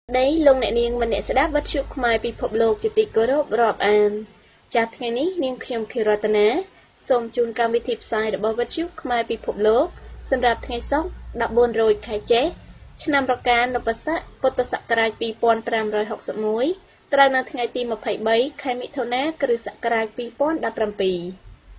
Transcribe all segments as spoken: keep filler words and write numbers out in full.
Đấy lông nẹ niên mình nẹ sẽ đáp vật chụp mai bị phộp lô chỉ tì cơ rộp rộp an. Chát ngày ní niên khiêm khi rọt ná. Xôm chun cam vi thịp sai đã bỏ vật chụp mai bị phộp lô. Xâm rạp ngày sóc đạp bôn rồi khai chế. Chân nằm rọc can đọc bật sắc bột tờ sạc rạch bì pôn pram rồi học sập muối. Tra nâng ngày tì một phẩy bấy khai mỹ thô ná cử sạc rạch bì pôn đạp rằm bì.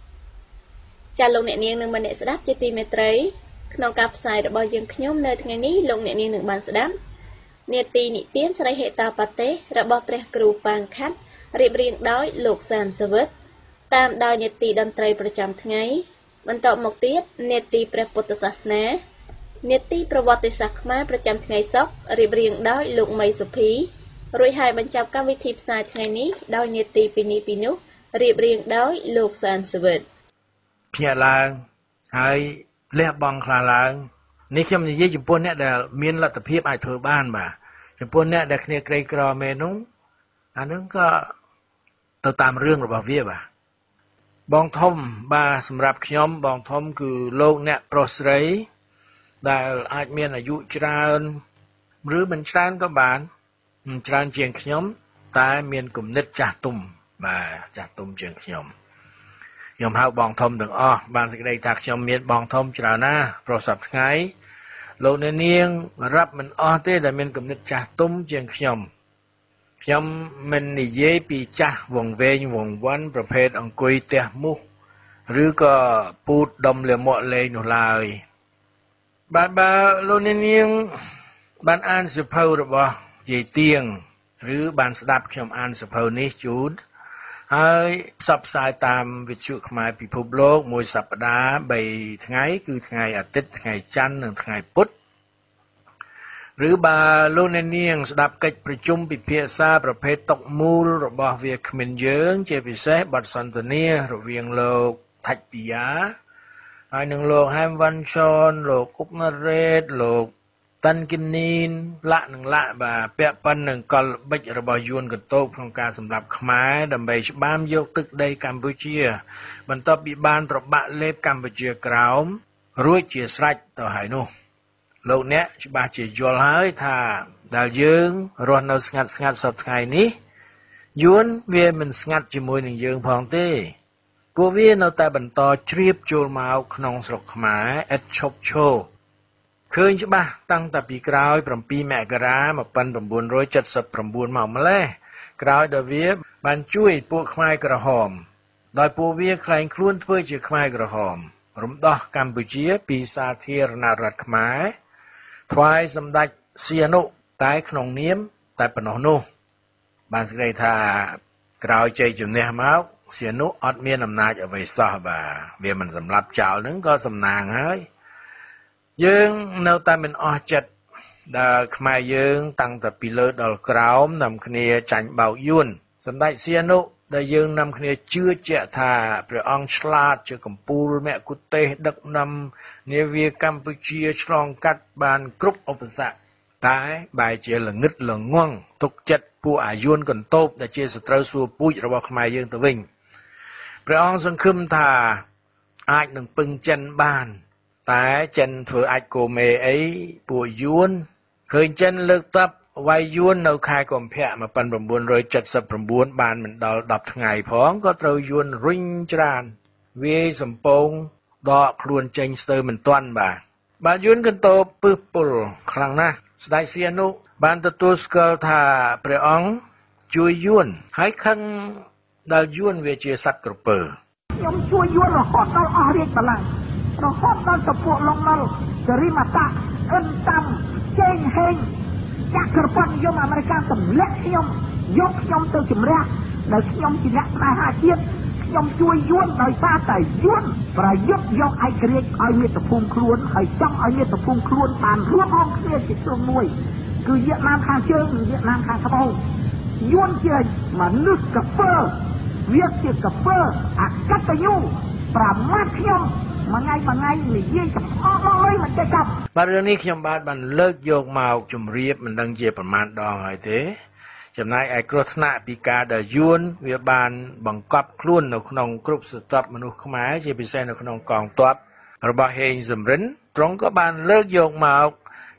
Chá lông nẹ niên nâng mình nẹ sẽ đáp chế tì mê trấy. Nông cạp sai đã bỏ dương khnhóm nơi ngày ní lông nẹ niên nâng bàn sẽ đáp. Nia tì nị tiên sẽ hệ ta bà tế ra bó preh cửu vàng khát riêng riêng đói lục sàn sơ vứt. Tam đòi nia tì đâm trâyประจำ ថ្ងៃ Mình tạo một tiếp nia tì preh Phật sát ná. Nia tì Pravati Khmer ประจำ ថ្ងៃសុក្រ riêng riêng đói lục mây sụp phí. Rồi haiបញ្ចប់កម្មវិធីផ្សាយថ្ងៃនេះដោយnia tìពីនេះពីនោះ riêng riêng đói lục sàn sơ vứt. ភ្ញាក់ឡើងហើយលះបង់ខ្លាឡើងនេះខ្ញុំនិយាយចំពោះអ្នកដែលមានលទ្ធភាពអាចធ្វើបានបាទចំពោះអ្នកដែលគ្នាក្រីក្រមែននោះអានឹងក៏ទៅតាមរឿងរបស់វាបាទបងធំបាទសម្រាប់ខ្ញុំបងធំគឺលោកអ្នកប្រុសស្រីដែលអាចមានអាយុច្រើនឬមិនច្រើនក៏បានច្រើនជាងខ្ញុំតែមានគំនិតចាស់ទុំបាទចាស់ទុំជាងខ្ញុំខ្ញុំហៅបងធំទាំងអស់បានសេចក្តីថាខ្ញុំមានបងធំច្រើនណាស់ប្រសពថ្ងៃលោកអ្នកនាងរាប់មិនអស់ទេដែលមានគំនិតចាស់ទុំជាងខ្ញុំខ្ញុំមិននិយាយពីចាស់វង្វេងវង្វាន់ប្រភេទអង្គុយទះមុខឬក៏ពូតដុំលាមកលេងនោះឡើយបាទបើលោកអ្នកនាងបានអានសៀវភៅរបស់យាយទៀងឬបានស្ដាប់ខ្ញុំអានសៀវភៅនេះជូនហើយផ្សព្វផ្សាយតាមវិទ្យុខ្មែរពិភពលោកមួយសប្តាហ៍បីថ្ងៃគឺថ្ងៃអាទិត្យថ្ងៃច័ន្ទនិងថ្ងៃពុធឬបើលោកអ្នកនាងស្ដាប់កិច្ចប្រជុំពិភាក្សាប្រភេទតុកមូលរបស់វាគ្មិនយើងជាពិសេសបទសន្ទនារវាងលោកថាច់ពីយ៉ាហើយនិងលោកហែមវ៉ាន់ឆនលោកអ៊ុកណារ៉េតលោកតាន់គីនីនលាក់នឹងលាក់បាទពាក់ប៉ុននឹងកលល្បិចរបស់យួនកតោបក្នុងការសម្រាប់ខ្មែរដើម្បីច្បាមយកទឹកដីកម្ពុជាបន្ទាប់ពីបានប្របាក់លេបកម្ពុជាក្រោមរួចជាស្រេចទៅហើយនោះលោកអ្នកច្បាស់ជាយល់ហើយថាដែលយើងរស់នៅស្ងាត់ស្ងាត់សប្តាហ៍ថ្ងៃនេះយួនវាមិនស្ងាត់ជាមួយនឹងយើងផងទេពួកវានៅតែបន្តជ្រាបចូលមកក្នុងស្រុកខ្មែរឥតឈប់ឈរឃើញច្បាស់តាំងតែពីក្រោយប្រាំពីរមករា១៩៧៩មកម្លេះក្រោយដែលវាបានជួយពួកខ្មែរក្រហមដោយពួកវាខ្លែងខ្លួនធ្វើជាខ្មែរក្រហមរំដោះកម្ពុជាពីសាធារណរដ្ឋខ្មែរថ្វាយសម្ដេចសៀនុតែក្នុងនាមតែប៉ុណ្ណោះនោះបានសេចក្តីថាក្រោយជ័យជំនះមកសៀនុអត់មានអំណាចអ្វីសោះបាទវាមិនសម្លាប់ចោលនឹងក៏សំណាងហើយយើងនៅតែមិនអស់ចិត្តដែលខ្មែរយើងតាំងតែពីលើដល់ក្រោមនាំគ្នាចាញ់បោកយួនសម្ដេចសៀនុដែលយើងនាំគ្នាជឿជាក់ថាព្រះអង្គឆ្លាតជាកំពូលមគ្គុទេសដឹកនាំនាវាកម្ពុជាឆ្លងកាត់បានគ្រប់ឧបសគ្គតែបែរជាល្ងឹតល្ងង់ទុកចិត្តពួកអាយួនកន្តោបដែលជាសត្រូវសួរពូជរបស់ខ្មែរយើងទៅវិញព្រះអង្គសង្ឃឹមថាអាចនឹងពឹងចិនបានតែចិនធ្វើអាចកូមេអីពួកយួនឃើញចិនលើកទ័ពវាយយួននៅខែកុម្ភៈ១៩៧៩បានមិនដល់ដប់ថ្ងៃផងក៏ត្រូវយួនរុញច្រានវាយសំពងដកខ្លួនចេញស្ទើរមិនទាន់បាទបាទយួនកន្តោបពឹសពុលខ្លាំងណាស់ស្ដេចសៀនុបានទទួលស្គាល់ថាព្រះអង្គជួយយួនហើយខឹងដល់យួនវាជាសត្វក្រពើខ្ញុំជួយយួនរហូតដល់អស់រាជបល្ល័ង្ករហូតដល់ទៅពួកឡុងម៉ុលសេរីម៉ាតាអិនតាមជេងហេងចក្រពត្តិនិយមអាមេរិកទម្លាក់ខ្ញុំយកខ្ញុំទៅជំរះដែលខ្ញុំជាអ្នកស្នេហាជាតិខ្ញុំជួយយួនដោយសារតែយួនប្រយុទ្ធយកឯករាជ្យឲ្យមាតុភូមិខ្លួនហើយចង់ឲ្យមាតុភូមិខ្លួនបានរួមអងគ្នាជាធ្លុងមួយគឺវៀតណាមខាងជើងនិងវៀតណាមខាងត្បូងយួនជាមនុស្សកពើវាជាកពើអកតញ្ញូប្រមាថខ្ញុំមួយថ្ងៃមួយថ្ងៃនិយាយចំអកមកលេងមិនចេះកាប់បាទរឿងនេះខ្ញុំបាទបានលើកយកមកជម្រាបមិនដឹងជាប្រមាណដងហើយទេចំណែកឯគ្រោះថ្នាក់ពីការដែលយួនវាបានបង្កប់ខ្លួននៅក្នុងគ្រប់ស្រទាប់មនុស្សខ្មែរជាពិសេសនៅក្នុងកងទ័ពរបស់ហេងសំរិនទ្រង់ក៏បានលើកយកមក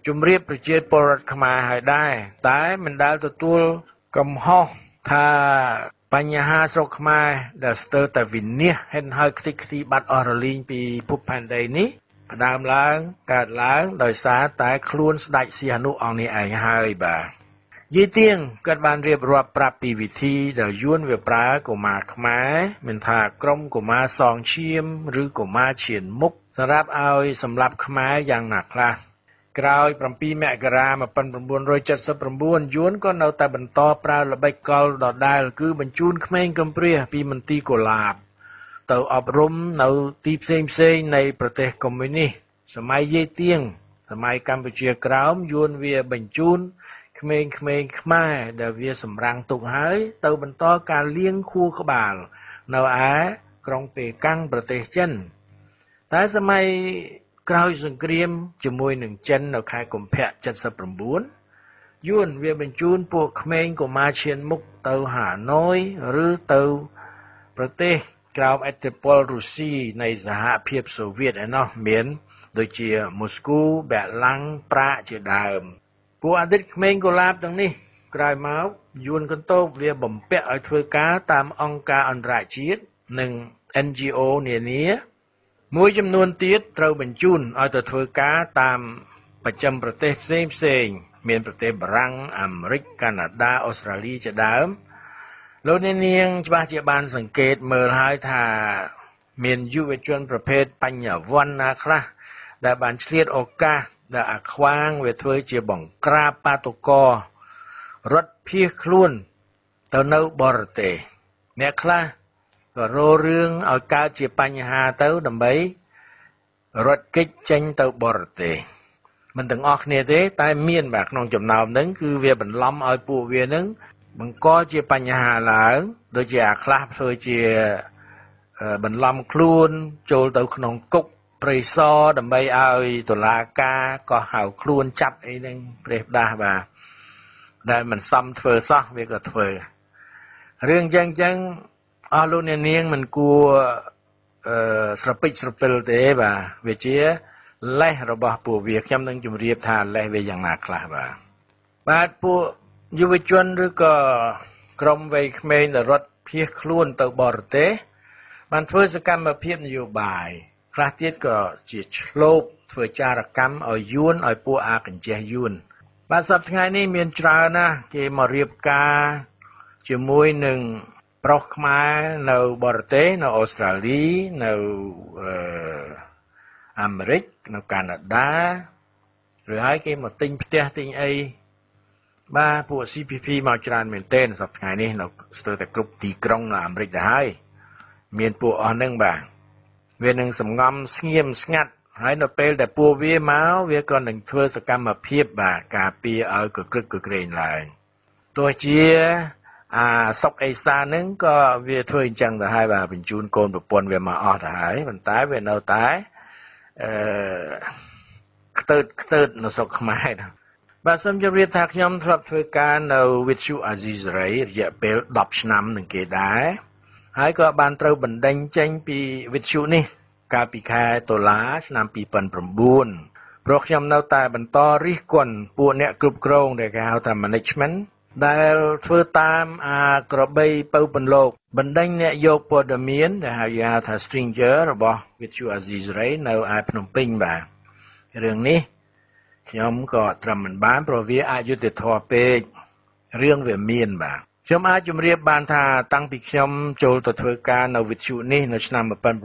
ជំរាបប្រជាពលរដ្ឋខ្មែរឲ្យដែរតែមិនដែលទទួលកំហុសថាបញ្ហាស្រុកខ្មែរដែលស្ទើរតែវិនាសហេតុហើយខ្ទេចខ្ទីបាត់អស់រលីងពីភពផែនដីនេះផ្ដើមឡើងកើតឡើងដោយសារតែខ្លួនស្ដេចសៀហនុអង្គនេះឯងហើយបាទយីទៀងគាត់បានរៀបរាប់ប្រាប់ពីវិធីដែលយួនវាប្រើកុមារខ្មែរមិនថាក្រុមកុមារសងឈាមឬកុមារឈានមុខសម្រាប់ឲ្យសម្លាប់ខ្មែរយ៉ាងណាខ្លះក្រោយប្រាំពីរមករា១៩៧៩យួនក៏នៅតែបន្តប្រើល្បិចកលដដែលគឺបញ្ជូនក្មេងកំព្រាពីមន្ទីរកុលាបទៅអប់រំនៅទីផ្សេងផ្សេងនៃប្រទេសកុម្មុយនីសសម័យយាយទៀងសម័យកម្ពុជាក្រោមយួនវាបញ្ជូនក្មេងៗខ្មែរដែលវាសម្រាំងទុកហើយទៅបន្តការលាងខួរក្បាលនៅឯក្រុងប៉េកាំងប្រទេសចិនតែសម័យក្រោយសង្គ្រាមជាមួយនឹងចិននៅខែកុម្ភៈседម៩យួនវាបញ្ជូនពួកក្មេងកុមារឈានមុខទៅហាណូយឬទៅប្រទេសក្រោមឥទ្ធិពលរុស្ស៊ីនៃសហភាពសូវៀតឯណោះមានដូចជាមូស្គូបែឡាំងប្រាកជាដើមពួកអតីតក្មេងកុលាបទាំងនេះក្រោយមកយួនកន្តោបវាបំពាក់ឲ្យធ្វើការតាមអង្គការអន្តរជាតិនិង เอ็น จี โอ នានាមួយចំនួនទៀតត្រូវបញ្ជូនឲ្យទៅធ្វើការតាមប្រចាំប្រទេសផ្សេងផ្សេងមានប្រទេសបារាំងអាមេរិកកាណាដាអូស្ត្រាលីជាដើមលោកអ្នកនាងច្បាស់ជាបានសង្កេតមើលហើយថាមានយុវជនប្រភេទបញ្ញវន្តណាខ្លះដែលបានឆ្លៀតឱកាសដែលអាខ្វាងវាធ្វើជាបង្ក្រាបបាតុកររត់ភៀសខ្លួនទៅនៅបរទេសអ្នកខ្លះក៏រោរឿងឲ្យកើតជាបញ្ហាទៅដើម្បីរត់គេចចេញទៅបរទេសមិនទាំងអស់គ្នាទេតែមានបាទក្នុងចំណោមហ្នឹងគឺវាបន្លំឲ្យពួកវាហ្នឹងបង្កជាបញ្ហាឡើងដូចជាអាខ្លះធ្វើជាបន្លំខ្លួនចូលទៅក្នុងគុកព្រៃសរដើម្បីឲ្យតុលាការក៏ហៅខ្លួនចាប់អីហ្នឹងប្រេះដាស់បាទដែលមិនសមធ្វើសោះវាក៏ធ្វើរឿងចឹងចឹងអស់លោកអ្នកនាងមិនគួរអឺស្រពេចស្រពិលទេបាទវាជាលេសរបស់ពួកវាខ្ញុំនឹងជម្រាបថាលេសវាយ៉ាងណាខ្លះបាទបាទពួកយុវជនឬក៏ក្រុមវ័យក្មេងដែលរត់ភៀសខ្លួនទៅបរទេសបានធ្វើសកម្មភាពនយោបាយខ្លះទៀតក៏ជាឆ្លូបធ្វើចារកម្មឲ្យយួនឲ្យពួកអាកញ្ចេះយួនបាទសប្តាហ៍ថ្ងៃនេះមានច្រើនណាស់គេមករៀបការជាមួយនឹងប្រុសខ្មែរនៅបរទេសនៅអូស្ត្រាលីនៅអឺអាមេរិកនៅកាណាដាឬហើយគេមកទិញផ្ទះទិញអីបាទពួក ซี พี พี មកច្រើនមែនទែនសប្តាហ៍ថ្ងៃនេះនៅស្ទើរតែគ្រប់ទីក្រុងនៅអាមេរិកដែរហើយមានពួកអស់ហ្នឹងបាទវានឹងសំងំស្ងៀមស្ងាត់ហើយនៅពេលដែលពួកវាមកវាក៏នឹងធ្វើសកម្មភាពបាទការពារឲ្យកក្រឹកកក្រែងឡើងទោះជាអាសុកអេសាហ្នឹងក៏វាធ្វើអញ្ចឹងទៅហើយបាទបញ្ជូនកូនប្រពន្ធវាមកអស់ទៅហើយប៉ុន្តែវានៅតែអឺខ្ទើតខ្ទើតនៅស្រុកខ្មែរបាទសូមជម្រាបថាខ្ញុំធ្លាប់ធ្វើការនៅវិទ្យុអាស៊ីសេរីរយៈពេលដប់ឆ្នាំនឹងគេដែរហើយក៏បានត្រូវបណ្ដេញចេញពីវិទ្យុនេះកាលពីខែតុលាឆ្នាំពីរពាន់ប្រាំបួនព្រោះខ្ញុំនៅតែបន្តរិះគន់ពួកអ្នកគ្រប់គ្រងដែលគេហៅថា management ដែលធ្វើតាមអាក្របីពៅពន្លកបណ្ដេញអ្នកយកព័ត៌មានដែលហៅថា stranger របស់វិទ្យុអាស៊ីសេរីនៅឯភ្នំពេញបាទរឿងនេះខ្ញុំក៏ត្រឹមមិនបានព្រោះវាអយុត្តិធម៌ពេករឿងវាមានបាទខ្ញុំអាចជម្រាបបានថាតាំងពីខ្ញុំចូលទៅធ្វើការនៅវិទ្យុនេះនៅឆ្នាំ១៩៩៩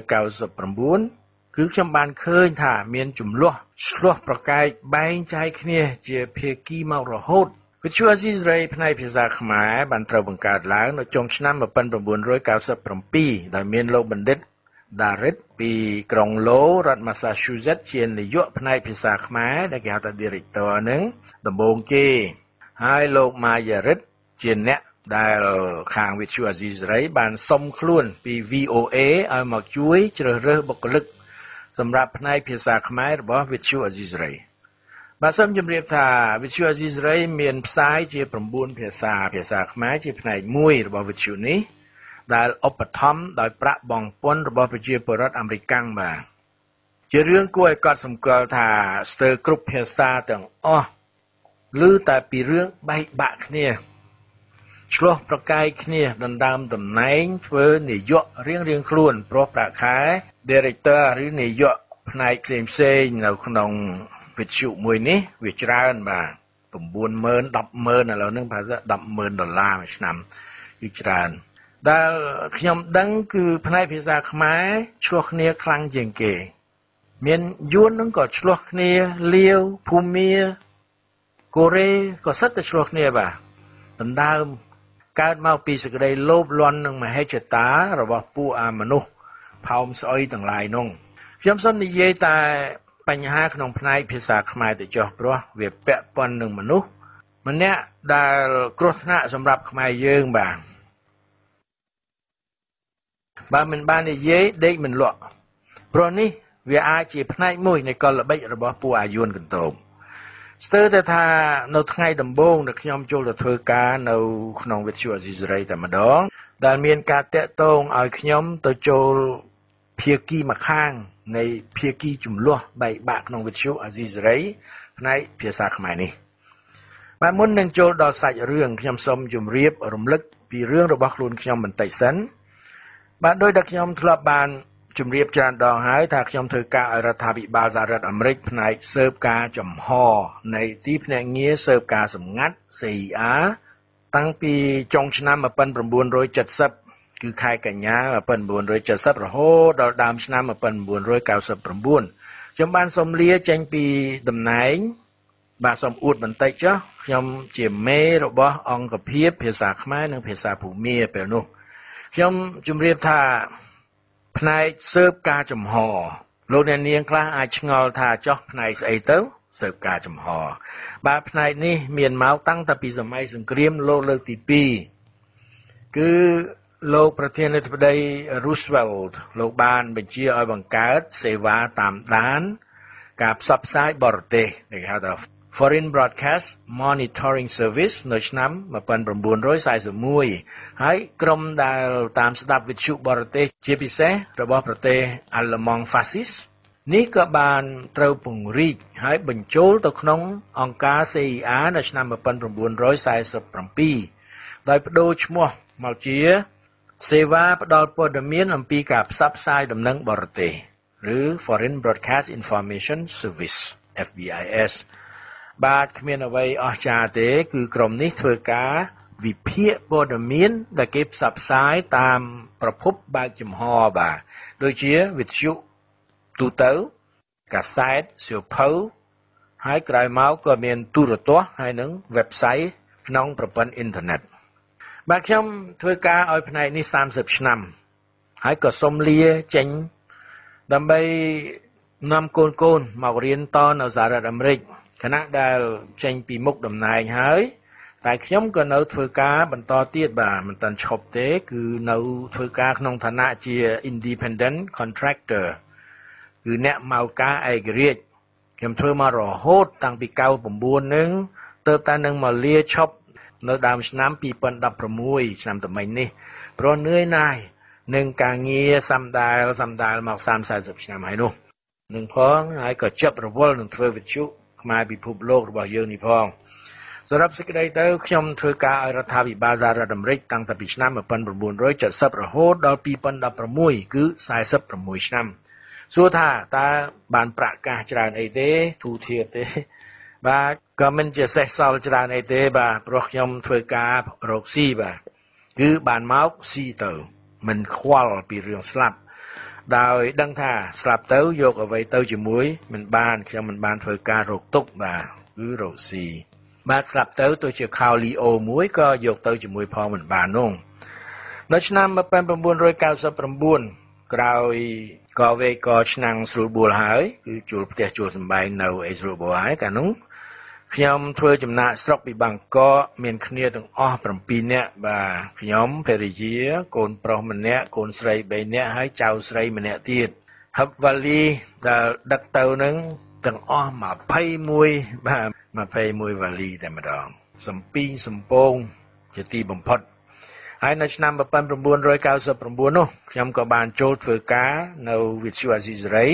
គឺខ្ញុំបានឃើញថាមានចំនួនឆ្លោះប្រកែកបែងចែកគ្នាជាភាគីមករហូតវិទ្យុអាស៊ីសេរីផ្នែកភាសាខ្មែរបានត្រូវបង្កើតឡើងនៅចុងឆ្នាំ១៩៩៧ដោយមានលោកបណ្ឌិតដារិតពីក្រុងឡូរដ្ឋ Massachusetts ជានាយកផ្នែកភាសាខ្មែរដែលគេហៅថា Director ហ្នឹងដំបូងគេហើយលោកម៉ាយារិតជាអ្នកដែលខាងវិទ្យុអាស៊ីសេរីបានសុំខ្លួនពី វី អូ เอ ឲ្យមកជួយជ្រើសរើសបុគ្គលិកសម្រាប់ផ្នែកភាសាខ្មែររបស់វិទ្យុអាស៊ីសេរីបាទសូមជម្រាបថាវិទ្យុអាស៊ីសេរីមានផ្សាយជា៩ភាសាភាសាខ្មែរជាផ្នែកមួយរបស់វិទ្យុនេះដែលឧបត្ថម្ភដោយប្រាក់បង់ពន្ធរបស់ប្រជាពលរដ្ឋអាមេរិកបាទជារឿងគួរឲ្យកត់សម្គាល់ថាស្ទើរគ្រប់ភាសាទាំងអស់ឮតែពីរឿងបែកបាក់គ្នាឆ្លោះប្រកែកគ្នាដណ្ដើមតំណែងធ្វើនាយករៀងរៀងខ្លួនព្រោះប្រាក់ខែ Director ឬនាយកផ្នែកផ្សេងផ្សេងនៅក្នុងវិទ្យុមួយនេះវាច្រើនបាទ90000 100000ឥឡូវហ្នឹងប្រហែល100000ដុល្លារមួយឆ្នាំគឺច្រើនដែលខ្ញុំដឹងគឺផ្នែកភាសាខ្មែរឆ្លោះគ្នាខ្លាំងជាងគេមានយួនហ្នឹងក៏ឆ្លោះគ្នាលាវភូមាកូរ៉េក៏សិតតែឆ្លោះគ្នាបាទដណ្ដើមកើតមកពីសេចក្តីលោភលន់និងមហិច្ឆតារបស់ពួកអាមនុស្សផោមស្អុយទាំងឡាយនោះខ្ញុំសូមនិយាយតែបញ្ហាក្នុងផ្នែកភាសាខ្មែរទៅចុះព្រោះវាពាក់ព័ន្ធនឹងមនុស្សម្នាក់ដែលគ្រោះថ្នាក់សម្រាប់ខ្មែរយើងបាទបើមិនបាននិយាយដេកមិនលក់ព្រោះនេះវាអាចជាផ្នែកមួយនៃកលល្បិចរបស់ពួកអាយួនកន្តោបស្ទើរតែថានៅថ្ងៃដំបូងដែលខ្ញុំចូលទៅធ្វើការនៅក្នុងវិទ្យុអាស៊ីសេរីតែម្ដងដែលមានការតាក់ទងឲ្យខ្ញុំទៅចូលភាគីម្ខាងនៃភាគីចំនួនបែកបាក់ក្នុងវិទ្យុអាស៊ីសេរីផ្នែកភាសាខ្មែរនេះបាទមុននឹងចូលដល់សាច់រឿងខ្ញុំសូមជម្រាបរំលឹកពីរឿងរបស់ខ្លួនខ្ញុំបន្តិចសិនបាទដោយដែលខ្ញុំធ្លាប់បានជម្រាបច្រើនដងហើយថាខ្ញុំធ្វើការឲ្យរដ្ឋាភិបាលសហរដ្ឋអាមេរិកផ្នែកស៊ើបការចំហនៃទីភ្នាក់ងារស៊ើបការសម្ងាត់ C I R តាំងពីចុងឆ្នាំmột nghìn chín trăm bảy mươiគឺខែកញ្ញាmột nghìn chín trăm bảy mươiរហូតដល់ដើមឆ្នាំmột nghìn chín trăm chín mươi chínខ្ញុំបានសូមលាចេញពីតំណែងបាទសូមអួតបន្តិចចុះខ្ញុំជាមេរបស់អង្គភាពភាសាខ្មែរនិងភាសាភូមាពេលនោះខ្ញុំជម្រាបថាផ្នែកស៊ើបការចំហលោកអ្នកនាងខ្លះអាចឆ្ងល់ថាចុះផ្នែកស្អីទៅស៊ើបការចំហបាទផ្នែកនេះមានមកតាំងតែពីសម័យសង្គ្រាមលោកលើកទីពីរគឺលោកប្រធានាធិបតី Roosevelt លោកបានបញ្ជាឲ្យបង្កើតសេវាតាមដានការផ្សព្វផ្សាយបរទេសដែលគេហៅថា Foreign Broadcast Monitoring Service នៅឆ្នាំmột nghìn chín trăm bốn mươi mốtហើយក្រុមដែលតាមស្ដាប់វិទ្យុបរទេសជាពិសេសរបស់ប្រទេសអាល្លឺម៉ង់ហ្វាស៊ីសនេះក៏បានត្រូវពង្រីកហើយបញ្ចូលទៅក្នុងអង្គការ C I R នៅឆ្នាំmột nghìn chín trăm bốn mươi bảyដោយបដូរឈ្មោះមកជាសេវាផ្ដល់ព័ត៌មានអំពីការផ្សព្វផ្សាយដំណឹងបរទេសឬ Foreign Broadcast Information Service F B I Sបាទគ្មានអ្វីអស្ចារ្យទេគឺក្រុមនេះធ្វើការវិភាគព័ត៌មានដែលគេផ្សព្វផ្សាយតាមប្រភពបើកចំហបាទដូចជាវិទ្យុទូទៅកាសែតសៀវភៅហើយក្រោយមកក៏មានទូរទស្សន៍ហើយនិង website ក្នុងប្រព័ន្ធអ៊ីនធឺណិតបាទខ្ញុំធ្វើការឲ្យផ្នែកនេះសាមសិបឆ្នាំហើយក៏សុំលាចេញដើម្បីនាំកូនកូនមករៀនតនៅសហរដ្ឋអាមេរិកខណៈដែលចេញពីមុខតំណែងហើយតែខ្ញុំក៏នៅធ្វើការបន្តទៀតបាទមិនតាន់ឈប់ទេគឺនៅធ្វើការក្នុងឋានៈជា independent contractor គឺអ្នកមកការឯករាជ្យខ្ញុំធ្វើមករហូតតាំងពី九九ហ្នឹងទើបតែនឹងមកលាឈប់នៅដើមឆ្នាំពីរពាន់ដប់ប្រាំមួយឆ្នាំថ្មីនេះព្រោះនឿយណាយនឹងការងារសំដាលសំដាលមកសាមសិប สี่สิบឆ្នាំហើយនោះនឹងផងហើយក៏ចាប់រវល់នឹងធ្វើវិទ្យុខ្មែរពិភពលោករបស់យើងនេះផងសរុបសេចក្តីទៅខ្ញុំធ្វើការឲ្យរដ្ឋាភិបាលសហរដ្ឋអាមេរិកតាំងពីឆ្នាំmột nghìn chín trăm bảy mươiរហូតដល់ពីរពាន់ដប់ប្រាំមួយគឺสี่สิบหกឆ្នាំសួរថាតើបានប្រាក់កាសច្រើនអីទេទូធៀបទេបាទក៏មិនជាសេះសល់ច្រើនអីទេបាទព្រោះខ្ញុំធ្វើការរកស៊ីបាទគឺបានមកស៊ីទៅមិនខ្វល់ពីរឿងស្លាប់ដោយដឹងថាស្លាប់ទៅយកអ្វីទៅជាមួយមិនបានខ្ញុំមិនបានធ្វើការរកទុកបាទគឺរកស៊ីបាទស្លាប់ទៅទៅជាខោលីអូមួយក៏យកទៅជាមួយផងមិនបាននោះនៅឆ្នាំmột nghìn chín trăm chín mươi chínក្រោយកវេកឆ្នាំងស្រួលបួលហើយគឺជួលផ្ទះជួលសម្បែងនៅអីស្រួលបួលហើយកាលនោះខ្ញុំធ្វើចំណាកស្រុកពីបាងកកមានគ្នាទាំងអស់7នាក់បាទខ្ញុំភរិយាកូនប្រុសម្នាក់កូនស្រី3នាក់ហើយចៅស្រីម្នាក់ទៀតហឹបវ៉ាលីដែលដឹកទៅនឹងទាំងអស់ยี่สิบเอ็ดបាទยี่สิบเอ็ดវ៉ាលីតែម្ដងសំពីងសំពងជាទីបំផុតហើយនៅឆ្នាំmột nghìn chín trăm chín mươi chínនោះខ្ញុំក៏បានចូលធ្វើការនៅវិទ្យុអាស៊ីសេរី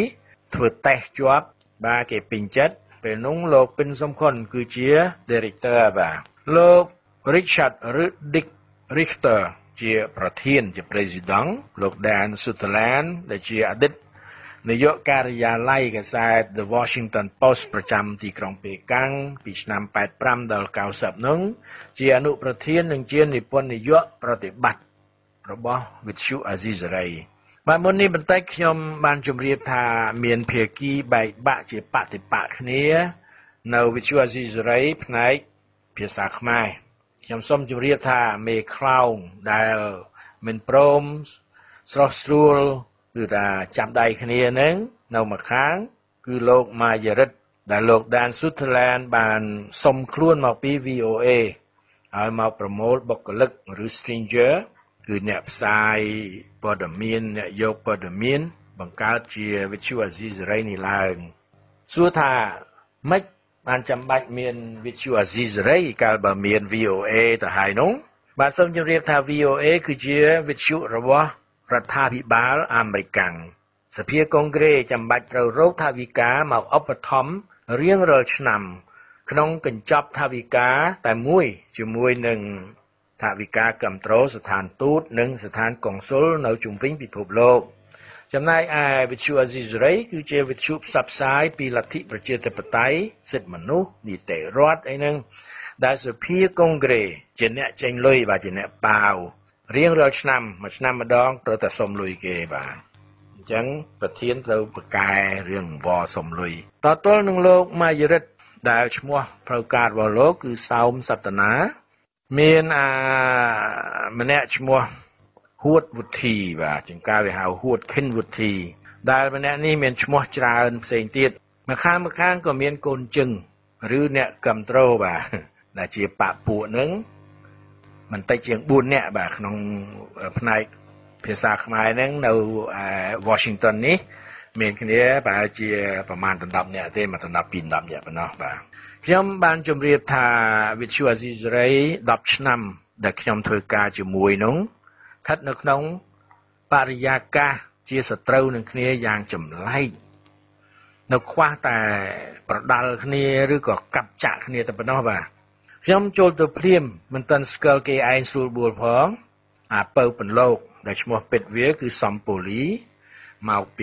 ធ្វើតេស្តជាប់បាទគេពេញចិត្តពេលនោះលោកពិនសំខុនគឺជា director បាទលោក Richard ឬ Dick Richter ជាប្រធានជា president លោក Dan Sutherland ដែលជាអតីតនាយកការិយាល័យកាសែត The Washington Post ប្រចាំទីក្រុងប៉េកាំងពីឆ្នាំแปดสิบห้าដល់เก้าสิบនោះជាអនុប្រធាននិងជានិពន្ធនាយកប្រតិបត្តិរបស់វិទ្យុអាស៊ីសេរីបាទមុននេះបន្តិចខ្ញុំបានជម្រាបថាមានភាគីបែកបាក់ជាបដិបកគ្នានៅវិទ្យុអាស៊ីសេរីផ្នែកភាសាខ្មែរខ្ញុំសូមជម្រាបថាមេខ្លោងដែលមិនព្រមស្រស់ស្រួលគឺថាចាប់ដៃគ្នានឹងនៅម្ខាងគឺលោកម៉ាយារិតដែលលោក Dan Sutherland បានសុំខ្លួនមកពី វី អូ เอ ហើយមកប្រមូលបុគ្គលិកឬ stranger គឺអ្នកផ្សាយព័ត៌មានអ្នកយកព័ត៌មានបង្កើតជាវិទ្យុអាស៊ីសេរីនេះឡើងសួរថាម៉េចបានចាំបាច់មានវិទ្យុអាស៊ីសេរីកាលបើមាន វី អូ เอ ទៅហើយនោះបាទសូមជម្រាបថា វី អូ เอ គឺជាវិទ្យុរបស់រដ្ឋាភិបាលអាមេរិកសភាកុងក្រេចាំបាច់ត្រូវរកថវិកាមកឧបត្ថម្ភរៀងរាល់ឆ្នាំក្នុងកញ្ចប់ថវិកាតែមួយជាមួយនឹងថវិកាគាំទ្រស្ថានទូតនិងស្ថានកុងស៊ុលនៅជុំវិញពិភពលោកចំណែកឯវិទ្យុអាស៊ីសេរីគឺជាវិទ្យុផ្សព្វផ្សាយពីលទ្ធិប្រជាធិបតេយ្យសិទ្ធិមនុស្សនីតិរដ្ឋអីហ្នឹងដែលសភាកុងក្រេជាអ្នកចេញលុយបាទជាអ្នកប៉ាវរៀងរាល់ឆ្នាំមួយឆ្នាំម្ដងត្រូវតែសុំលុយគេបាទអញ្ចឹងប្រធានត្រូវប្រកែរឿងអង្វរសុំលុយតទល់នឹងលោកម៉ាយារិតដែលឈ្មោះផ្លូវការរបស់លោកគឺសោមសត្នាមានអាម្នាក់ឈ្មោះហួតវុធីបាទជាងការវាហៅហួតខិនវុធីដែលម្នាក់នេះមានឈ្មោះច្រើនផ្សេងទៀតម្ខាងម្ខាងក៏មានកូនជឹងឬអ្នកគ្រប់គ្រងបាទដែលជាបពួកហ្នឹងមិនតិចជាងបួននាក់បាទក្នុងផ្នែកភាសាខ្មែរហ្នឹងនៅ Washington នេះមានគ្នាប្រហែលជាប្រមាណដណ្ដប់នាក់ទេមកដណ្ដប់ពីរដណ្ដប់នាក់ប៉ុណ្ណោះបាទខ្ញុំបានជម្រាបថាវិទ្យុអាស៊ីសេរីដប់ឆ្នាំដែលខ្ញុំធ្វើការជាមួយនោះស្ថិតនៅក្នុងបរិយាកាសជាសត្រូវនឹងគ្នាយ៉ាងចម្លែកនៅខ្វះតែប្រដាល់គ្នាឬក៏កាប់ចាក់គ្នាតែប៉ុណ្ណោះបាទខ្ញុំចូលទៅភ្លាមមិនទាន់ស្គាល់គេឯងស្រួលបួលផងអាពៅពន្លោកដែលឈ្មោះពេទ្យវាគឺសំពូលីមកពី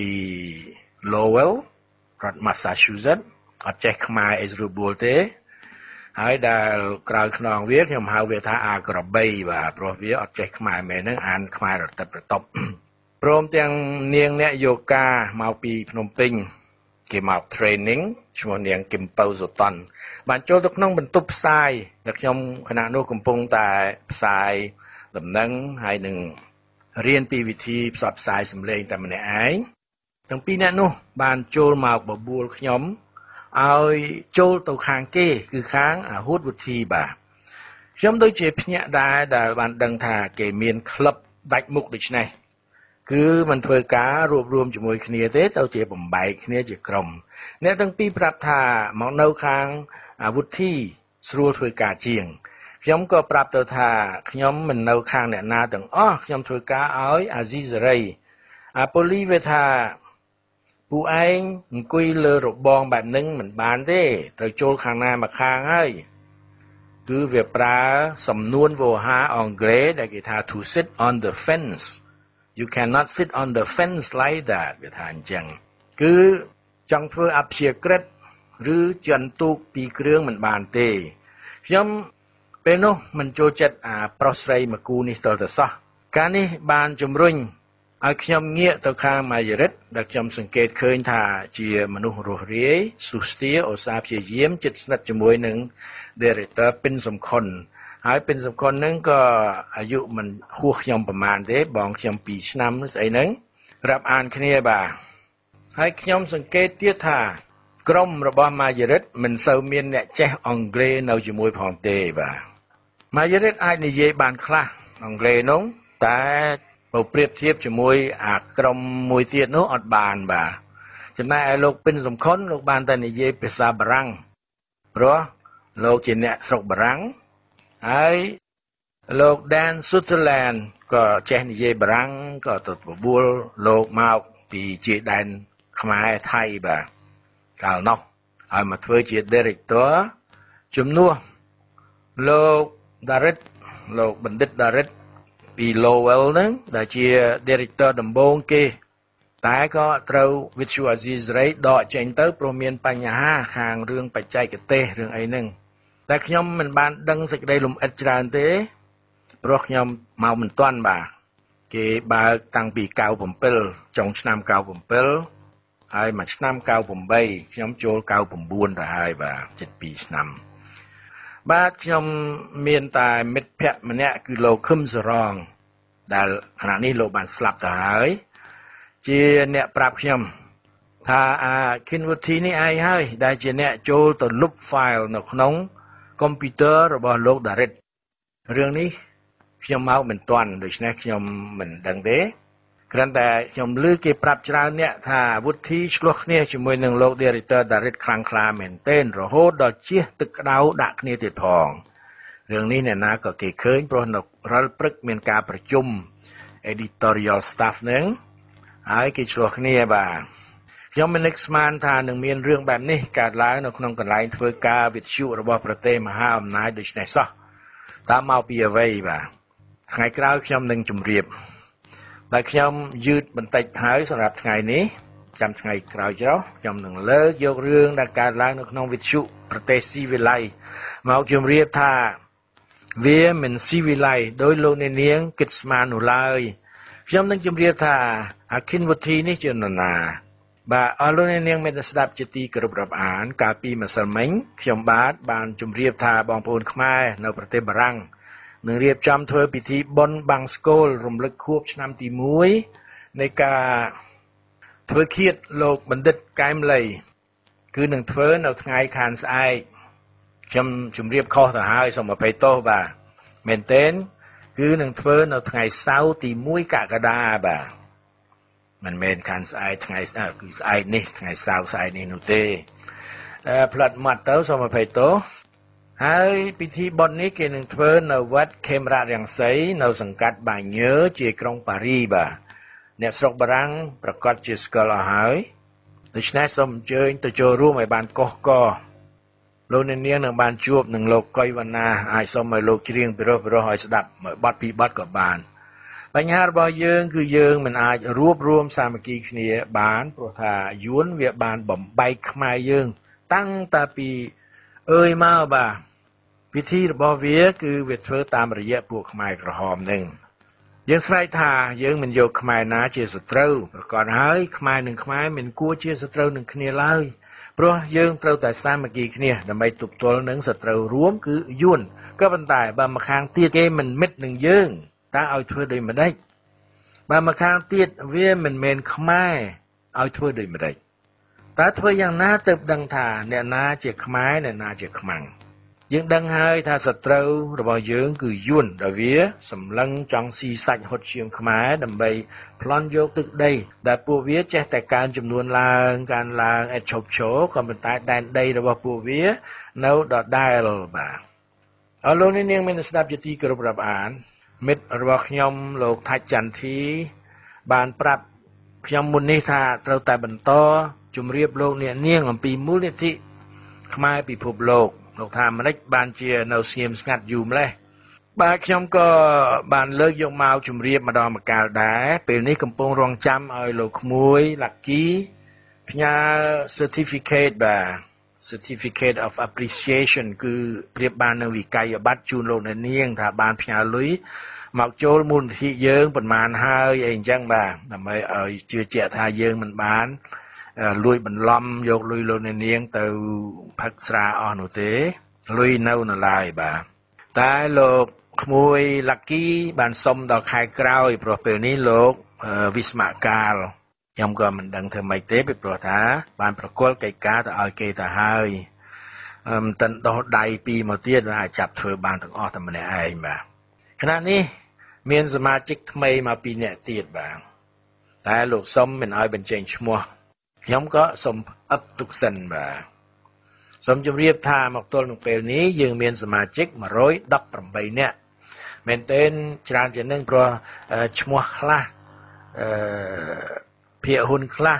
Lowell រដ្ឋ Massachusetts អត់ចេះខ្មែរអីស្រួលបួលទេហើយដែលក្រៅខ្នងវាខ្ញុំហៅវាថាអាក្របីបាទព្រោះវាអត់ចេះខ្មែរមែនហ្នឹងអានខ្មែររតិបរតប់ព្រមទាំងនាងអ្នកយោកាមកពីភ្នំពេញគេមក training ឈ្មោះនាងគឹមពៅសុតនបានចូលទៅក្នុងបន្ទប់ផ្សាយដែលខ្ញុំគណៈនោះកំពុងតែផ្សាយដំណឹងហើយនឹងរៀនពីវិធីផ្សព្វផ្សាយសម្លេងតែម្នាក់ឯងទាំងពីរអ្នកនោះបានចូលមកបបួលខ្ញុំឲ្យចូលទៅខាងគេគឺខាងអាហួតវុធីបាទខ្ញុំដូចជាភ្ញាក់ដែរដែលបានដឹងថាគេមានក្លឹបដាច់មុខដូចនេះគឺមិនធ្វើការរួបរวมជាមួយគ្នាទេទៅជាបំបែកគ្នាជាក្រុមអ្នកទាំងពីរប្រាប់ថាមកនៅខាងអាវុធីស្រួលធ្វើការជាងខ្ញុំក៏ប្រាប់ទៅថាខ្ញុំមិននៅខាងអ្នកណាទាំងអស់ខ្ញុំធ្វើការឲ្យអាស៊ីសេរីអាប៉ូលីវាថាពួកឯងអង្គុយលើរបងបែបហ្នឹងមិនបានទេត្រូវចូលខាងណាមកខាងហើយគឺវាប្រើសំនួនវោហារអង់គ្លេសដែលគេថា to sit on the fence you cannot sit on the fence like that វាថាអញ្ចឹងគឺចង់ធ្វើអព្យាក្រឹតឬចន្ទុកពីគ្រឿងមិនបានទេខ្ញុំពេលនោះមិនចូលចិត្តអាប្រុសស្រីមកគូនេះស្ទើរតែសោះការនេះបានជំរុញឲ្យខ្ញុំងាកទៅខាងម៉ាយារិតដែលខ្ញុំសង្កេតឃើញថាជាមនុស្សរស់រាយសុស្ទាឧស្សាហ៍ព្យាយាមជិតស្និទ្ធជាមួយនឹង director ពិនសំខុនហើយពិនសំខុនហ្នឹងក៏អាយុមិនហួសខ្ញុំប្រមាណទេបងខ្ញុំពីរឆ្នាំស្អីហ្នឹងរាប់អានគ្នាបាទហើយខ្ញុំសង្កេតទៀតថាក្រុមរបស់ម៉ាយារិតមិនសូវមានអ្នកចេះអង់គ្លេសនៅជាមួយផងទេបាទម៉ាយារិតអាចនិយាយបានខ្លះអង់គ្លេសនោះតែបើប្រៀបធៀបជាមួយអាក្រុមមួយទៀតនោះអត់បានបាទចំណែកឯលោកពិនសំខុនលោកបានតែនិយាយភាសាបារាំងព្រោះលោកជាអ្នកស្រុកបារាំងហើយលោក Dan Sutherland ក៏ចេះនិយាយបារាំងក៏ទៅបបួលលោកមកពីជាដែនខ្មែរថៃបាទកាលនោះឲ្យមកធ្វើជា director ជំនួសលោកដារិតលោកបណ្ឌិតដារិតពី Lowell ហ្នឹងដែលជា director ដំបូងគេតែក៏ត្រូវវិទ្យុអាស៊ីសេរីដកចេញទៅព្រោះមានបញ្ហាខាងរឿងបច្ចេកទេសរឿងអីហ្នឹងតែខ្ញុំមិនបានដឹងសេចក្តីលម្អិតច្រើនទេព្រោះខ្ញុំមកមិនទាន់បាទគេបើកតាំងពីเก้าสิบเจ็ดចុងឆ្នាំเก้าสิบเจ็ดហើយមួយឆ្នាំเก้าสิบแปดខ្ញុំចូលเก้าสิบเก้าទៅហើយបាទជិតពីរឆ្នាំបាទខ្ញុំមានតែមិត្តភ័ក្តិម្នាក់គឺលោកខឹមសរងដែលខណៈនេះលោកបានស្លាប់ទៅហើយជាអ្នកប្រាប់ខ្ញុំថាអាគិនវុធីនេះឯងហើយដែលជាអ្នកចូលទៅលុប file នៅក្នុងកុំព្យូទ័ររបស់លោកដារិតរឿងនេះខ្ញុំមកមិនទាន់ដូច្នេះខ្ញុំមិនដឹងទេគ្រាន់តែខ្ញុំឮគេប្រាប់ច្រើនអ្នកថាវុធីឆ្លោះគ្នាជាមួយនឹងលោក director ដារិតខ្លាំងក្លាមែនទែនរហូតដល់ជះទឹកក្តៅដាក់គ្នាទៀតផងរឿងនេះអ្នកណាក៏គេឃើញព្រោះនៅរាល់ព្រឹកមានការប្រជុំ editorial staff ហ្នឹងហើយគេឆ្លោះគ្នាបាទខ្ញុំមិននឹកស្មានថានឹងមានរឿងបែបនេះកើតឡើងនៅក្នុងកន្លែងធ្វើការវិទ្យុរបស់ប្រទេសមហាអំណាចដូចនេះសោះតើមកពីអ្វីបាទថ្ងៃក្រោយខ្ញុំនឹងជម្រាបតែខ្ញុំយឺតបន្តិចហើយសម្រាប់ថ្ងៃនេះចាំថ្ងៃក្រោយចុះខ្ញុំនឹងលើកយករឿងដែលកើតឡើងនៅក្នុងវិទ្យុប្រទេសស៊ីវិល័យមកជម្រាបថាវាមិនស៊ីវិល័យដោយលោកអ្នកនាងគិតស្មាននោះឡើយខ្ញុំនឹងជម្រាបថាអាគិនវុធីនេះជានរណាបាទអរលោកអ្នកនាងមេត្តាស្ដាប់ជាទីគោរពរាប់អានកាលពីម្សិលមិញខ្ញុំបាទបានជម្រាបថាបងប្អូនខ្មែរនៅប្រទេសបារាំងនឹងរៀបចំធ្វើពិធីបុណ្យបង្សុកូលរំលឹកខួបឆ្នាំទីមួយនៃការធ្វើឃាតលោកបណ្ឌិតកែមលីគឺនឹងធ្វើនៅថ្ងៃខាងស្អែកខ្ញុំជម្រាបខុសទៅហើយសូមអភ័យទោសបាទមែនទែនគឺនឹងធ្វើនៅថ្ងៃសៅរ៍ទីមួយកក្កដាបាទមិនមែនខាងស្អែកថ្ងៃស្អែកគឺស្អែកនេះថ្ងៃសៅរ៍ស្អែកនេះនោះទេតែផ្លាត់មាត់ទៅសូមអភ័យទោសហើយពិធីបុណ្យនេះគេនឹងធ្វើនៅវត្តខេមរៈរាំងសីនៅសង្កាត់បាញើជាក្រុងប៉ារីបាទអ្នកស្រុកបារាំងប្រកាសជាស្គាល់អស់ហើយដូច្នេះសូមអញ្ជើញទៅចូលរួមឲ្យបានកុះកលោកអ្នកនាងនឹងបានជួបនឹងលោកកុយវណ្ណាអាចសូមឲ្យលោកច្រៀងពិរោះពិរោះឲ្យស្ដាប់បទពីបទក៏បានបញ្ហារបស់យើងគឺយើងមិនអាចរួបរวมសាមគ្គីគ្នាបានព្រោះថាយួនវាបានបំបែកខ្មែរយើងតាំងតែពីអើយមកបាទពិធីរបស់វាគឺវាធ្វើតាមរយៈពួកខ្មែរក្រហមនឹងយើងស្រែកថាយើងមិនយកខ្មែរណាជាសត្រូវប្រកាសហើយខ្មែរនិងខ្មែរមិនគួរជាសត្រូវនឹងគ្នាឡើយព្រោះយើងត្រូវតែសាមគ្គីគ្នាដើម្បីទប់ទល់នឹងសត្រូវរួមគឺយួនក៏ប៉ុន្តែបើម្ខាងទៀតគេមិនមិត្តនឹងយើងតើឲ្យធ្វើដូចម្ដេចបើម្ខាងទៀតវាមិនមែនខ្មែរឲ្យធ្វើដូចម្ដេចតើធ្វើយ៉ាងណាទើបដឹងថាអ្នកណាជាខ្មែរអ្នកណាជាខ្មាំងយើងដឹងហើយថាសត្រូវរបស់យើងគឺយួនដែលវាសម្លឹងចង់ស៊ីសាច់ហុតឈាមខ្មែរដើម្បីប្លន់យកទឹកដីដែលពួកវាចេះតែកើនចំនួនឡើងកើនឡើងឥតឈប់ឈរក៏ប៉ុន្តែដែនដីរបស់ពួកវានៅដដែលបាទអរលោកនាងមានស្ដាប់ជាទីគោរពរាប់អានមិត្តរបស់ខ្ញុំលោកថាច់ចន្ទធីបានប្រាប់ខ្ញុំមុននេះថាត្រូវតែបន្តជម្រាបលោកអ្នកនាងអំពីមូលនិធិខ្មែរពិភពលោកលោកថាម្ដេចបានជានៅស្ងៀមស្ងាត់យូរម្លេះបាទខ្ញុំក៏បានលើកយកមកជម្រាបម្ដងម្កាលដែរពេលនេះកំពុងរងចាំឲ្យលោកក្មួយ Lucky ផ្ញើ certificate បាទ certificate of appreciation គឺប្រៀបបាននឹងវិក័យប័ត្រជូនលោកអ្នកនាងថាបានផ្ញើលុយមកចូលមូលនិធិយើងប៉ុន្មានហើយអីអញ្ចឹងបាទដើម្បីឲ្យជឿជាក់ថាយើងមិនបានលួចបន្លំយកលុយលោកអ្នកនាងទៅផឹកស្រាអស់នោះទេលុយនៅនៅឡើយបាទតែលោកក្មួយ Lucky បានសុំដល់ខែក្រោយព្រោះពេលនេះលោកវិស្មកាលខ្ញុំក៏មិនដឹងធ្វើម៉េចទេពីព្រោះថាបានប្រគល់កិច្ចការទៅឲ្យគេទៅហើយមិនទាន់ដោះដៃពីមកទៀតអាចចាប់ធ្វើបានទាំងអស់តែម្នាក់ឯងបាទខណៈនេះមានសមាជិកថ្មីមកពីរនាក់ទៀតបាទតែលោកសុំមិនឲ្យបញ្ចេញឈ្មោះខ្ញុំក៏សូមអឹបទុកសិនបាទសូមជម្រាបថាមកទល់នឹងពេលនេះយើងមានសមាជិកmột trăm mười támនាក់មែនទែនច្រើនជាងនឹងព្រោះឈ្មោះខ្លះអឺភាគហ៊ុនខ្លះ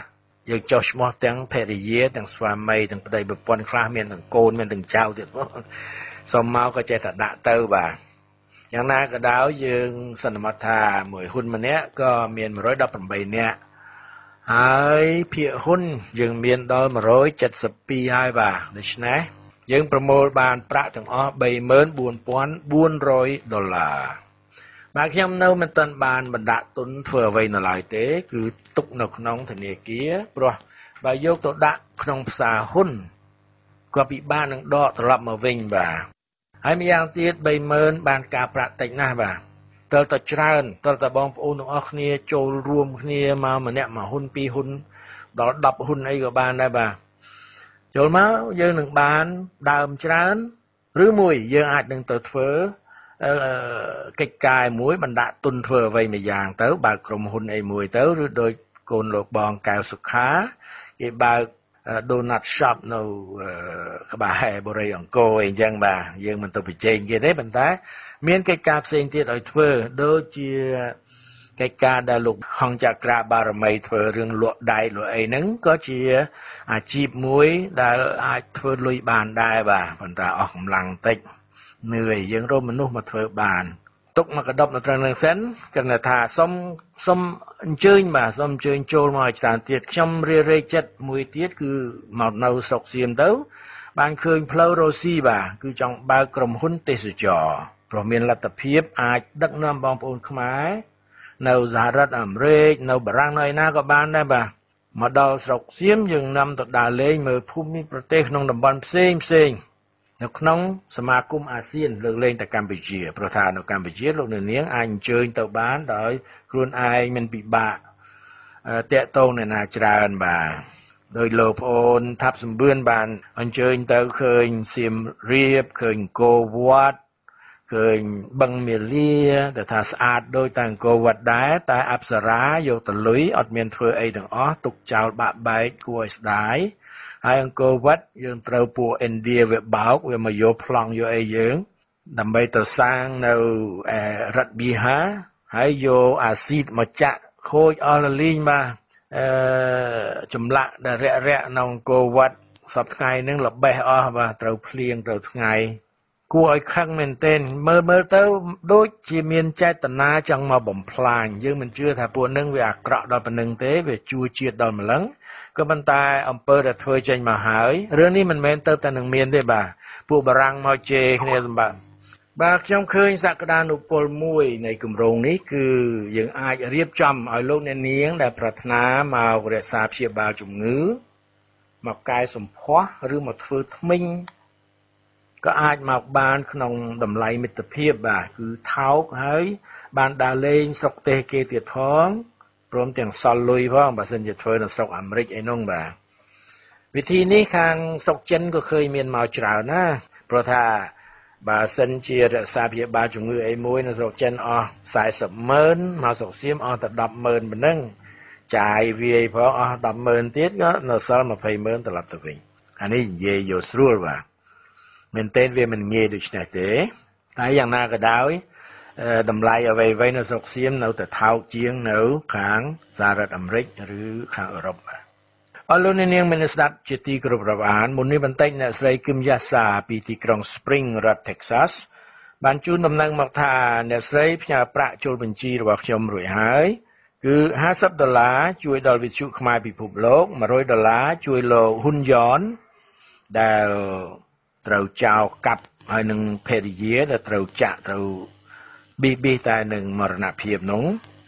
យើងចុះឈ្មោះទាំងភរិយាទាំងស្វាមីទាំងប្តីប្រពន្ធខ្លះមានទាំងកូនមានទាំងចៅទៀតផងសុំមកក៏ចេះតែដាក់ទៅបាទយ៉ាងណាក៏ដោយយើងសន្មតថាមួយហ៊ុនម្នាក់ក៏មានmột trăm mười támនាក់ហើយភាគហ៊ុនយើងមានដល់một trăm bảy mươi haiហើយបាទដូច្នេះយើងប្រមូលបានប្រាក់ទាំងអស់ba mươi bốn nghìn bốn trămដុល្លារបាទខ្ញុំនៅមិនទាន់បានបណ្ដាក់ទុនធ្វើអ្វីនៅឡើយទេគឺទុកនៅក្នុងធនាគារព្រោះបើយកទៅដាក់ក្នុងផ្សារហ៊ុនក៏ពិបាកនឹងដកត្រឡប់មកវិញបាទហើយម្យ៉ាងទៀតba mươiបានការប្រាក់តិចណាស់បាទតើតើច្រើនតើតើបងប្អូនទាំងអស់គ្នាចូលរួមគ្នាមកម្នាក់មកហ៊ុនពីរហ៊ុនដល់ដប់ហ៊ុនអីក៏បានដែរបាទចូលមកយើងនឹងបានដើមច្រើនឬមួយយើងអាចនឹងទៅធ្វើកិច្ចការមួយបណ្ដាក់ទុនធ្វើអ្វីមួយយ៉ាងទៅបើកក្រុមហ៊ុនអីមួយទៅឬដោយកូនលោកបងកៅសុខាគេបើក donut shop នៅក្បែរបូរីអង្គរអីចឹងបាទយើងមិនទៅប្រជែងគេទេប៉ុន្តែមានកិច្ចការផ្សេងទៀតឲ្យធ្វើដូចជាកិច្ចការដែលលោកហងចក្រាបារមីធ្វើរឿងលក់ដែកលក់អីហ្នឹងក៏ជាអាជីពមួយដែលអាចធ្វើលុយបានដែរបាទប៉ុន្តែអស់កម្លាំងតិចនឿយយើងរកមនុស្សមកធ្វើបានទុកមកកដប់នៅត្រង់ហ្នឹងសិនគណថាសុំសុំអញ្ជើញបាទសុំអញ្ជើញចូលមកឲ្យច្រើនទៀតខ្ញុំរៀបរែកចិត្តមួយទៀតគឺមកនៅស្រុកសៀមទៅបានឃើញផ្លូវរ៉ូស៊ីបាទគឺចង់បើកក្រុមហ៊ុនទេសចរព្រោះមានលទ្ធភាពអាចដឹកនាំបងប្អូនខ្មែរនៅសហរដ្ឋអាមេរិកនៅបារាំងនៅឯណាក៏បានដែរបាទមកដល់ស្រុកសៀមយើងនាំទៅដើរលេងមើលភូមិប្រទេសក្នុងតំបន់ផ្សេងផ្សេងនៅក្នុងសមាគមអាស៊ានលើកលែងតែកម្ពុជាព្រោះថានៅកម្ពុជាលោកនាងអាចអញ្ជើញទៅបានដោយខ្លួនឯងមិនពិបាកតាក់ទងអ្នកណាច្រើនបាទដោយលោកប្អូនថាប់សម្បឿនបានអញ្ជើញទៅឃើញសៀមរាបឃើញអង្គរវត្តឃើញបឹងមាលាដែលថាស្អាតដូចតែអង្គរវត្តដែរតែអប្សរាយកទៅលុយអត់មានធ្វើអីទាំងអស់ទុកចោលបាក់បែកគួរឲ្យស្ដាយហើយអង្គរវត្តយើងត្រូវពួកឥណ្ឌាវាបោកវាមកយកប្លង់យកអីយើងដើម្បីទៅសាងនៅរដ្ឋប៊ីហាហើយយកអាស៊ីតមកចាក់ខូចអស់លលីងបាទអឺចម្លាក់ដែលរាក់រាក់ក្នុងអង្គរវត្តសពថ្ងៃហ្នឹងល្បេះអស់បាទត្រូវភ្លៀងត្រូវថ្ងៃគួរឲ្យខឹងមែនទែនមើលមើលទៅដូចជាមានចេតនាចង់មកបំផ្លាញយើងមិនជឿថាពួកនឹងវាអាក្រក់ដល់ប៉ុណ្្នឹងទេវាជួជាតិដល់ម្លឹងក៏ប៉ុន្តែអំពើដែលធ្វើចេញមកហើយរឿងនេះមិនមែនទៅតែនឹងមានទេបាទពួកបារាំងមកជេរគ្នាសម្បត្តិបាទខ្ញុំឃើញសក្តានុពលមួយនៃគម្រោងនេះគឺយើងអាចរៀបចំឲ្យលោកអ្នកនាងដែលប្រាថ្នាមករក្សាព្យាបាលជំងឺមកកែសម្ផស្សឬមកធ្វើធ្មេញក៏អាចមកបានក្នុងតម្លៃមិត្តភាពបាទគឺថោកហើយបានដើរលេងស្រុកទេសគេទៀតផងព្រមទាំងសល់លុយផងបើសិនជាធ្វើនៅស្រុកអាមេរិកអីនោះបាទវិធីនេះខាងស្រុកចិនក៏ឃើញមានមកច្រើនណាព្រោះថាបើសិនជារក្សាព្យាបាលជំងឺអីមួយនៅស្រុកចិនអស់40ម៉ឺនមកស្រុកសៀមអស់តែ10ម៉ឺនប៉ុណ្ណឹងចាយវាយផងអស់10ម៉ឺនទៀតក៏នៅសល់20ម៉ឺនត្រឡប់ទៅវិញអានេះនិយាយយកស្រួលបាទមែនទែនវាមិនងាយដូចនេះទេតែយ៉ាងណាក៏ដោយតម្លៃអ្វីៗនៅស្រុកសៀមនៅតែថោកជាងនៅខាងសហរដ្ឋអាមេរិកឬខាងអឺរ៉ុបបាទអរលោកអ្នកនាងមានស្ដាប់ជាទីគោរពរាប់អានមុននេះបន្តិចអ្នកស្រីគឹមយ៉ាសាពីទីក្រុង Spring រដ្ឋ Texas បានជូនដំណឹងមកថាអ្នកស្រីផ្ញើប្រាក់ចូលបញ្ជីរបស់ខ្ញុំរួចហើយគឺ50ដុល្លារជួយដល់វិទ្យុខ្មែរពិភពលោក100ដុល្លារជួយលោកហ៊ុនយ៉នដែលត្រូវចោលកាប់ហើយនឹងភរិយាដែលត្រូវចាក់ត្រូវប៊ីប៊ីតែនឹងមរណភាពនោះ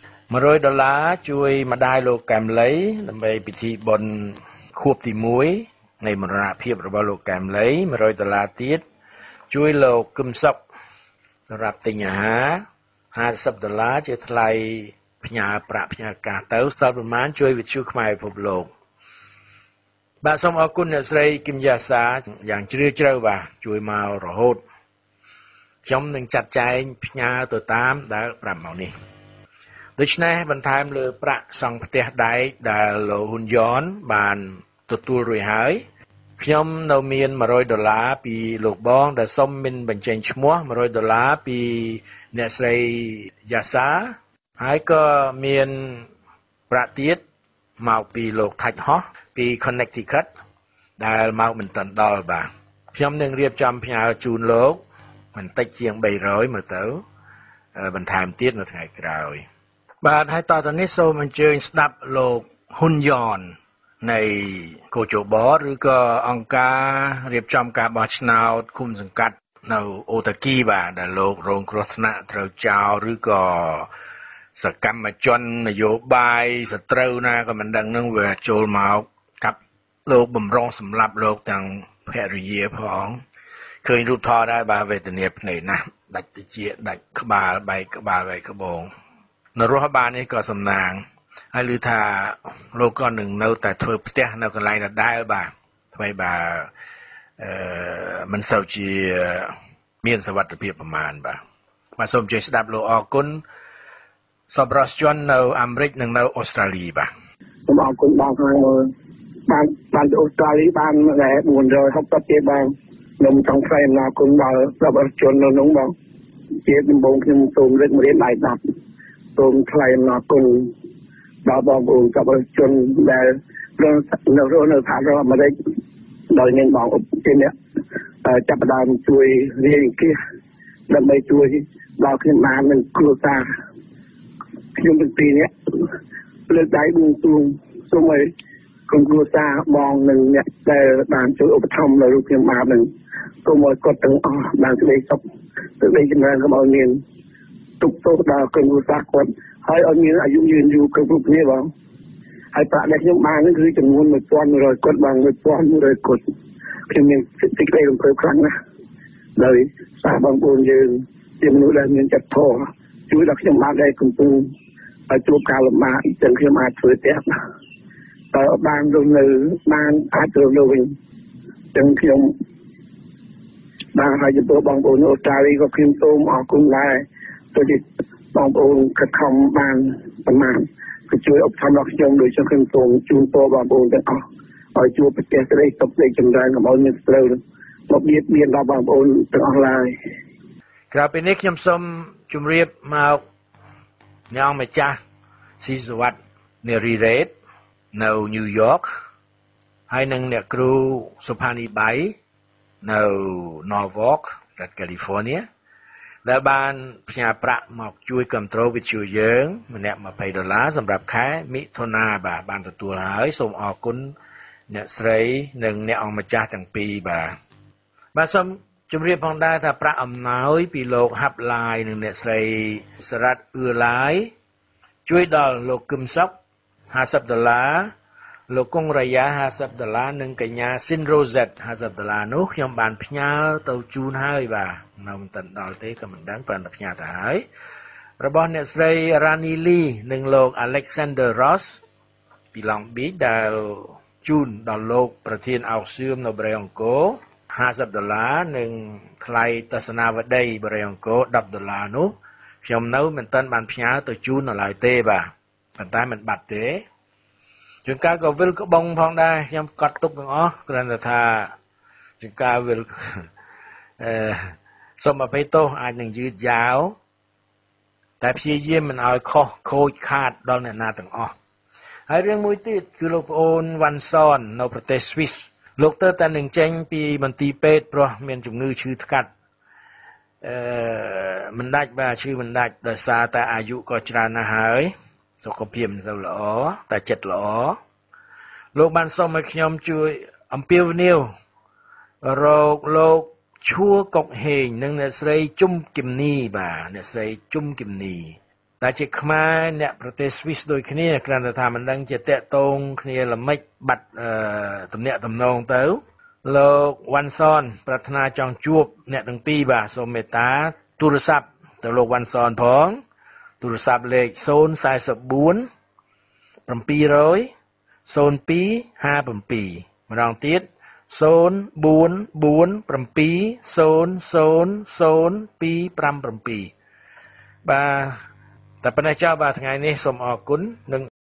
100ដុល្លារជួយម្ដាយលោកកែមលីដើម្បីពិធីបុណ្យខួបទី1នៃមរណភាពរបស់លោកកែមលី100ដុល្លារទៀតជួយលោកគឹមសុកសម្រាប់ទិញអាហារ50ដុល្លារជាថ្លៃផ្ញើប្រាក់ផ្ញើការទៅសល់ប្រមាណជួយវិទ្យុខ្មែរពិភពលោកបាទសូមអរគុណអ្នកស្រីគឹមយ៉ាសាយ៉ាងជ្រាលជ្រៅបាទជួយមករហូតខ្ញុំនឹងចាត់ចែងផ្ញើទៅតាមដែលប្រាប់មកនេះដូច្នេះបន្ថែមលើប្រាក់សង់ផ្ទះដែកដែលលោកហ៊ុនយ៉នបានទទួលរួចហើយខ្ញុំនៅមាន100ដុល្លារពីលោកបងដែលសុំមិនបញ្ចេញឈ្មោះ100ដុល្លារពីអ្នកស្រីយ៉ាសាហើយក៏មានប្រាក់ទៀតមកពីលោកថាច់ហោះពី Connecticut ដែលមកមិនទាន់ដល់បាទខ្ញុំនឹងរៀបចំផ្ញើជូនលោកមិនតិចជាង300មើលទៅបន្ថែមទៀតនៅថ្ងៃក្រោយបាទហើយតទៅនេះសូមអញ្ជើញស្ដាប់លោកហ៊ុនយ៉ននៃកោជបឬក៏អង្គការរៀបចំការបោះឆ្នោតគុំសង្កាត់នៅអូតាគីបាទដែលលោករងគ្រោះថ្នាក់ត្រូវចោលឬក៏សកម្មជននយោបាយសត្រូវណាក៏មិនដឹងនឹងវាចូលមកកាប់លោកបំរុងសម្លាប់លោកទាំងភរិយាផងឃើញរូបថតដែរបាទវេទនាភ្នែកណាស់ដាច់តិចដាច់ក្បាលបែកក្បាលបែកក្បងនៅរដ្ឋបាលនេះក៏សំណាងហើយឮថាលោកក៏នឹងនៅតែធ្វើផ្ទះនៅកន្លែងដដែលបាទថ្មីបាទអឺមិនសូវជាមានសុវត្ថិភាពប្រមាណបាទបាទសូមជួយស្ដាប់លោកអរគុណសប្បុរសជននៅអាមេរិកនិងនៅអូស្ត្រាលីបាទសូមអរគុណបងហើយបានបានទៅអូស្ត្រាលីបានតែ460ទៀតបងខ្ញុំចង់ថ្លែងអំណរគុណដល់សប្បុរសជននៅនោះបងជាដំបូងខ្ញុំសូមរឹករៀនដៃដាប់សូមថ្លែងអំណរគុណដល់បងប្អូនសប្បុរសជនដែលនៅរស់នៅសហរដ្ឋអាមេរិកដោយមានបងឧបជាអ្នកចាប់ផ្ដើមជួយរៀនគិះដើម្បីជួយដល់ខ្ញុំបាននឹងគ្រួសារខ្ញុំទាំងពីរនេះលើកដៃបួងសួងសូមឲ្យក្រុមគ្រួសារបងនិងអ្នកដែលបានជួយឧបត្ថម្ភនៅរូបខ្ញុំបាននឹងសូមឲ្យគាត់ទាំងអស់បានសេចក្តីសុខសេចក្តីចម្រើនកុំឲ្យមានទុក្ខទោសដល់ក្រុមគ្រួសារគាត់ហើយឲ្យមានអាយុយឺនយូរគ្រប់គ្រប់គ្នាបងហើយប្រាក់ដែលខ្ញុំបាននឹងគឺចំនួនmột nghìn một trămគាត់បងmột nghìn một trămគាត់ខ្ញុំមានសេចក្តីរំភើបខ្លាំងណាស់ដោយសារបងប្អូនយើងជាមនុស្សដែលមានចិត្តធម៌ជួយដល់ខ្ញុំបានដែលកំពុងឲ្យជួបការលំបាកចឹងខ្ញុំអាចធ្វើផ្ទះតើបានរស់នៅបានអាចរស់នៅវិញចឹងខ្ញុំបានឲ្យចំពោះបងប្អូនអូស្ត្រាលីក៏ខ្ញុំសូមអរគុណដែរទៅទីបងប្អូនខិតខំបានប្រមាណគឺជួយឧបត្ថម្ភដល់ខ្ញុំដោយខ្ញុំសូមជូនពរបងប្អូនទាំងអស់ឲ្យជួបប្រទេសស្រីសុខស្ដីចម្រើនកុំឲ្យមានស្ត្រូវមកបៀតបៀនដល់បងប្អូនទាំងអស់ឡើយក្រៅពីនេះខ្ញុំសូមជម្រាបមកញ៉ាំម្ចាស់ស៊ីសវ័តនារីរ៉េតនៅញូវយ៉កហើយនឹងអ្នកគ្រូសុផានីបៃនៅ Norfolk រដ្ឋ California ដែលបានផ្ញើប្រាក់មកជួយគ្រប់គ្រងវិទ្យុយើងម្នាក់20ដុល្លារសម្រាប់ខែមិថុនាបាទបានទទួលហើយសូមអរគុណអ្នកស្រីនិងអ្នកអង្គម្ចាស់ទាំងពីរបាទបាទសូមជម្រាបផងដែរថាប្រាក់អំណោយពីលោកហាប់ឡាយនិងអ្នកស្រីសរ៉ាត់អ៊ឺឡាយជួយដល់លោកគឹមសុក50ដុល្លារលោកកុងរាយា50ដុល្លារនិងកញ្ញាស៊ីនរ៉ូសេត50ដុល្លារនោះខ្ញុំបានផ្ញើទៅជូនហើយបាទនៅមិនទាន់ដល់ទេក៏មិនដឹងប៉ុន្តែផ្ញើទៅហើយរបស់អ្នកស្រីរ៉ានីលីនិងលោក Alexander Ross ពី Long Beach ដែលជូនដល់លោកប្រធានអោកសឿមនៅបរិយអង្គរ50ដុល្លារនិងថ្លៃទស្សនាវដ្តីបរិយអង្គរ10ដុល្លារនោះខ្ញុំនៅមិនទាន់បានផ្ញើទៅជូននៅឡើយទេបាទប៉ុន្តែមិនបាត់ទេជួនកាលក៏វិលក្បងផងដែរខ្ញុំកត់ទុកទាំងអស់គ្រាន់តែថាជួនកាលវិលអឺសូមអភ័យទោសអាចនឹងយឺតយ៉ាវតែព្យាយាមមិនឲ្យខុសខូចខាតដល់អ្នកណាទាំងអស់ហើយរឿងមួយទៀតគឺលោកប្អូនវ៉ាន់សននៅប្រទេសស្វីសលោកទៅតែនឹងចេញពីមន្ទីរពេទ្យព្រោះមានជំងឺឈឺថ្កាត់អឺមិនដាច់បាទឈឺមិនដាច់ដោយសារតែអាយុក៏ច្រើនណាស់ហើយសុខភាពមិនសូវល្អតែចិត្តល្អលោកបានសុំឲ្យខ្ញុំជួយអំពាវនាវរកលោកឈួរកុកហេងនិងអ្នកស្រីជុំគឹមនីបាទអ្នកស្រីជុំគឹមនីតែជាខ្មែរអ្នកប្រទេសស្វីសដូចគ្នាគ្រាន់តែថាមិនដឹងជាតកតងគ្នាល្មិចបាត់អឺតំណាក់តំណងទៅលោកវ៉ាន់សនប្រាថ្នាចង់ជួបអ្នកទាំងពីរបាទសូមមេត្តាទូរស័ព្ទទៅលោកវ៉ាន់សនផងទូរស័ព្ទលេខ044 700 0257ម្ដងទៀត044 700 0257បាទតែប៉ុណ្ណេះចោលបាទថ្ងៃនេះសូមអរគុណនិង